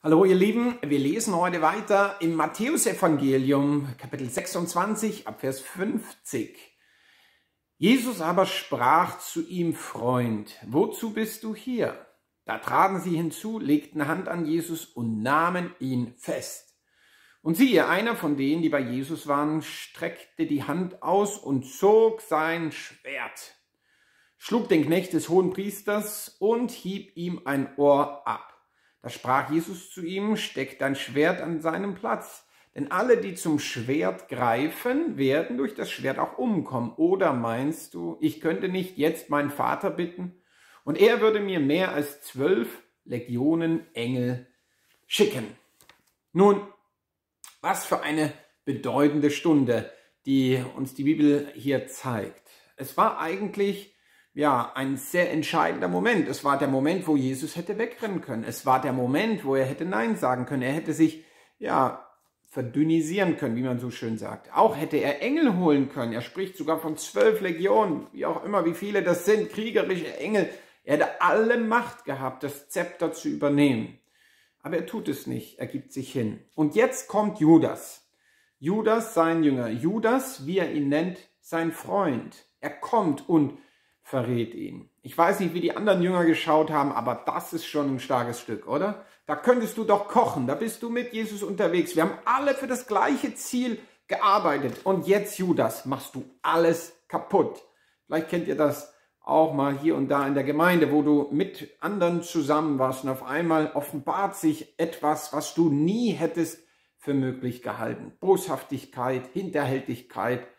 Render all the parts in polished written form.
Hallo ihr Lieben, wir lesen heute weiter im Matthäusevangelium, Kapitel 26, ab Vers 50. Jesus aber sprach zu ihm: Freund, wozu bist du hier? Da traten sie hinzu, legten Hand an Jesus und nahmen ihn fest. Und siehe, einer von denen, die bei Jesus waren, streckte die Hand aus und zog sein Schwert, schlug den Knecht des Hohenpriesters und hieb ihm ein Ohr ab. Da sprach Jesus zu ihm: Steck dein Schwert an seinem Platz, denn alle, die zum Schwert greifen, werden durch das Schwert auch umkommen. Oder meinst du, ich könnte nicht jetzt meinen Vater bitten, und er würde mir mehr als 12 Legionen Engel schicken? Nun, was für eine bedeutende Stunde, die uns die Bibel hier zeigt. Es war eigentlich ein sehr entscheidender Moment. Es war der Moment, wo Jesus hätte wegrennen können. Es war der Moment, wo er hätte Nein sagen können. Er hätte sich verdünnisieren können, wie man so schön sagt. Auch hätte er Engel holen können. Er spricht sogar von 12 Legionen, wie auch immer, wie viele das sind, kriegerische Engel. Er hätte alle Macht gehabt, das Zepter zu übernehmen. Aber er tut es nicht. Er gibt sich hin. Und jetzt kommt Judas. Judas, sein Jünger. Judas, wie er ihn nennt, sein Freund. Er kommt und verrät ihn. Ich weiß nicht, wie die anderen Jünger geschaut haben, aber das ist schon ein starkes Stück, oder? Da könntest du doch kochen, da bist du mit Jesus unterwegs. Wir haben alle für das gleiche Ziel gearbeitet. Und jetzt, Judas, machst du alles kaputt. Vielleicht kennt ihr das auch mal hier und da in der Gemeinde, wo du mit anderen zusammen warst und auf einmal offenbart sich etwas, was du nie hättest für möglich gehalten. Boshaftigkeit, Hinterhältigkeit,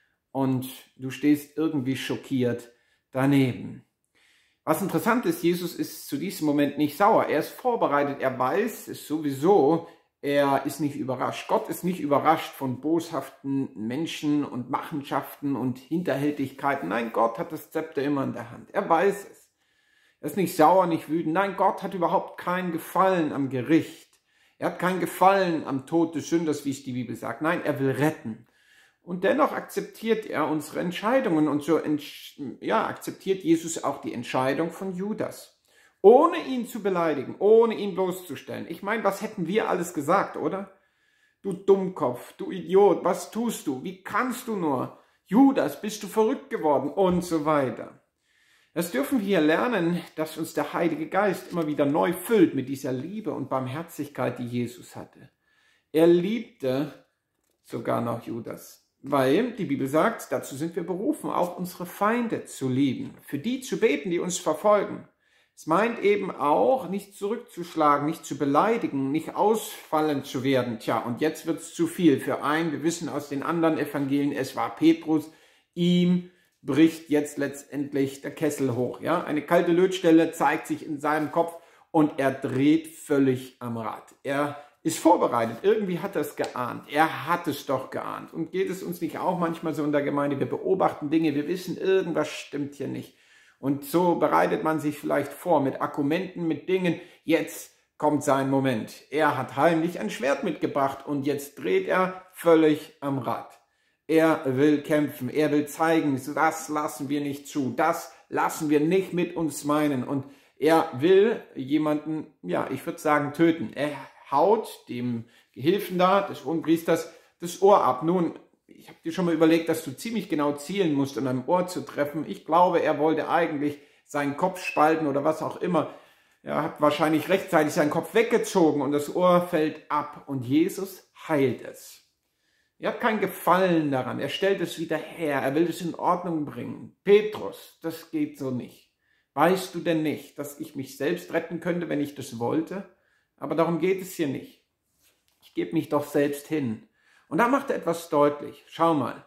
und du stehst irgendwie schockiert daneben. Was interessant ist, Jesus ist zu diesem Moment nicht sauer. Er ist vorbereitet, er weiß es sowieso, er ist nicht überrascht. Gott ist nicht überrascht von boshaften Menschen und Machenschaften und Hinterhältigkeiten. Nein, Gott hat das Zepter immer in der Hand. Er weiß es. Er ist nicht sauer, nicht wütend. Nein, Gott hat überhaupt kein Gefallen am Gericht. Er hat kein Gefallen am Tod des Sünders, wie es die Bibel sagt. Nein, er will retten. Und dennoch akzeptiert er unsere Entscheidungen, und so akzeptiert Jesus auch die Entscheidung von Judas. Ohne ihn zu beleidigen, ohne ihn bloßzustellen. Ich meine, was hätten wir alles gesagt, oder? Du Dummkopf, du Idiot, was tust du? Wie kannst du nur? Judas, bist du verrückt geworden? Und so weiter. Das dürfen wir hier lernen, dass uns der Heilige Geist immer wieder neu füllt mit dieser Liebe und Barmherzigkeit, die Jesus hatte. Er liebte sogar noch Judas. Weil die Bibel sagt, dazu sind wir berufen, auch unsere Feinde zu lieben, für die zu beten, die uns verfolgen. Es meint eben auch, nicht zurückzuschlagen, nicht zu beleidigen, nicht ausfallend zu werden. Tja, und jetzt wird es zu viel für einen. Wir wissen aus den anderen Evangelien, es war Petrus, ihm bricht jetzt letztendlich der Kessel hoch. Ja? Eine kalte Lötstelle zeigt sich in seinem Kopf und er dreht völlig am Rad. Er ist vorbereitet. Irgendwie hat er es geahnt. Er hat es doch geahnt. Und geht es uns nicht auch manchmal so in der Gemeinde? Wir beobachten Dinge, wir wissen, irgendwas stimmt hier nicht. Und so bereitet man sich vielleicht vor mit Argumenten, mit Dingen. Jetzt kommt sein Moment. Er hat heimlich ein Schwert mitgebracht und jetzt dreht er völlig am Rad. Er will kämpfen. Er will zeigen, das lassen wir nicht zu. Das lassen wir nicht mit uns meinen. Und er will jemanden, ich würde sagen, töten. Er haut dem Gehilfen da, des Hohenpriesters, das Ohr ab. Nun, ich habe dir schon mal überlegt, dass du ziemlich genau zielen musst, um ein Ohr zu treffen. Ich glaube, er wollte eigentlich seinen Kopf spalten oder was auch immer. Er hat wahrscheinlich rechtzeitig seinen Kopf weggezogen und das Ohr fällt ab und Jesus heilt es. Er hat kein Gefallen daran. Er stellt es wieder her. Er will es in Ordnung bringen. Petrus, das geht so nicht. Weißt du denn nicht, dass ich mich selbst retten könnte, wenn ich das wollte? Aber darum geht es hier nicht. Ich gebe mich doch selbst hin. Und da macht er etwas deutlich. Schau mal,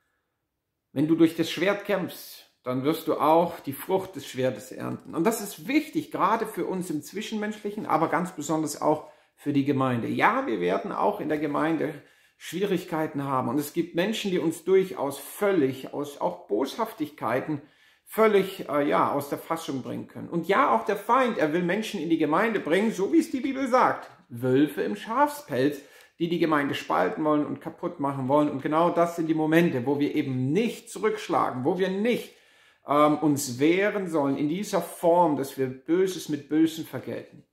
wenn du durch das Schwert kämpfst, dann wirst du auch die Frucht des Schwertes ernten. Und das ist wichtig, gerade für uns im Zwischenmenschlichen, aber ganz besonders auch für die Gemeinde. Ja, wir werden auch in der Gemeinde Schwierigkeiten haben. Und es gibt Menschen, die uns durchaus völlig aus auch Boshaftigkeiten völlig aus der Fassung bringen können. Und ja, auch der Feind, er will Menschen in die Gemeinde bringen, so wie es die Bibel sagt. Wölfe im Schafspelz, die die Gemeinde spalten wollen und kaputt machen wollen. Und genau das sind die Momente, wo wir eben nicht zurückschlagen, wo wir nicht uns wehren sollen in dieser Form, dass wir Böses mit Bösen vergelten.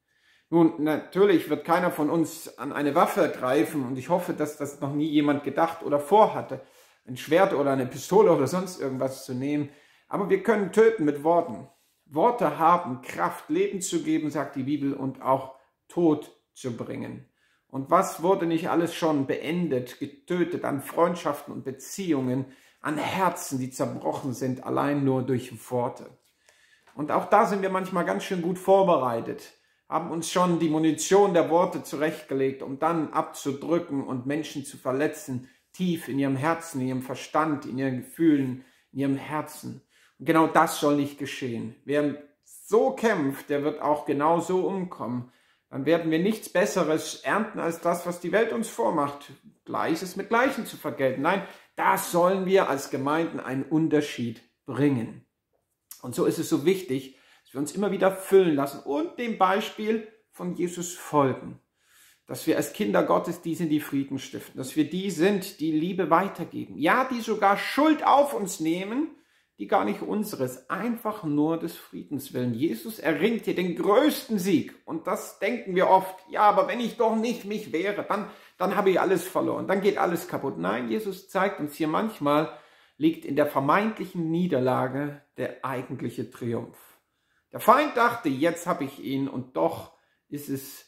Nun, natürlich wird keiner von uns an eine Waffe greifen und ich hoffe, dass das noch nie jemand gedacht oder vorhatte, ein Schwert oder eine Pistole oder sonst irgendwas zu nehmen. Aber wir können töten mit Worten. Worte haben Kraft, Leben zu geben, sagt die Bibel, und auch Tod zu bringen. Und was wurde nicht alles schon beendet, getötet an Freundschaften und Beziehungen, an Herzen, die zerbrochen sind, allein nur durch Worte. Und auch da sind wir manchmal ganz schön gut vorbereitet, haben uns schon die Munition der Worte zurechtgelegt, um dann abzudrücken und Menschen zu verletzen, tief in ihrem Herzen, in ihrem Verstand, in ihren Gefühlen, in ihrem Herzen. Und genau das soll nicht geschehen. Wer so kämpft, der wird auch genau so umkommen. Dann werden wir nichts Besseres ernten als das, was die Welt uns vormacht. Gleiches mit Gleichem zu vergelten. Nein, da sollen wir als Gemeinden einen Unterschied bringen. Und so ist es so wichtig, dass wir uns immer wieder füllen lassen und dem Beispiel von Jesus folgen. Dass wir als Kinder Gottes die sind, die Frieden stiften. Dass wir die sind, die Liebe weitergeben. Ja, die sogar Schuld auf uns nehmen, die gar nicht unseres, einfach nur des Friedens willen. Jesus erringt hier den größten Sieg. Und das denken wir oft, ja, aber wenn ich doch nicht mich wehre, dann habe ich alles verloren, dann geht alles kaputt. Nein, Jesus zeigt uns hier manchmal, liegt in der vermeintlichen Niederlage der eigentliche Triumph. Der Feind dachte, jetzt habe ich ihn, und doch ist es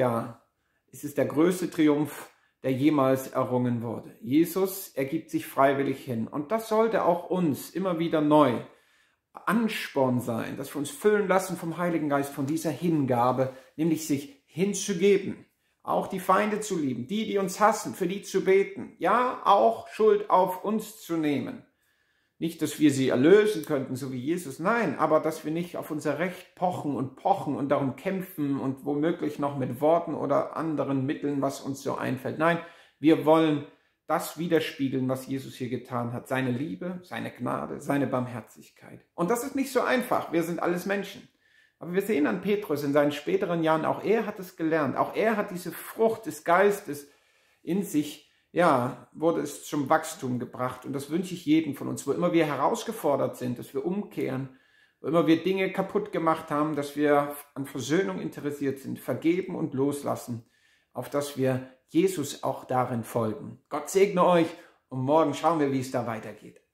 der größte Triumph, der jemals errungen wurde. Jesus ergibt sich freiwillig hin. Und das sollte auch uns immer wieder neu Ansporn sein, dass wir uns füllen lassen vom Heiligen Geist, von dieser Hingabe, nämlich sich hinzugeben, auch die Feinde zu lieben, die uns hassen, für die zu beten, ja, auch Schuld auf uns zu nehmen. Nicht, dass wir sie erlösen könnten, so wie Jesus, nein, aber dass wir nicht auf unser Recht pochen und darum kämpfen und womöglich noch mit Worten oder anderen Mitteln, was uns so einfällt. Nein, wir wollen das widerspiegeln, was Jesus hier getan hat. Seine Liebe, seine Gnade, seine Barmherzigkeit. Und das ist nicht so einfach. Wir sind alles Menschen. Aber wir sehen an Petrus in seinen späteren Jahren, auch er hat es gelernt. Auch er hat diese Frucht des Geistes in sich, wurde es zum Wachstum gebracht. Und das wünsche ich jedem von uns, wo immer wir herausgefordert sind, dass wir umkehren, wo immer wir Dinge kaputt gemacht haben, dass wir an Versöhnung interessiert sind, vergeben und loslassen, auf dass wir Jesus auch darin folgen. Gott segne euch und morgen schauen wir, wie es da weitergeht.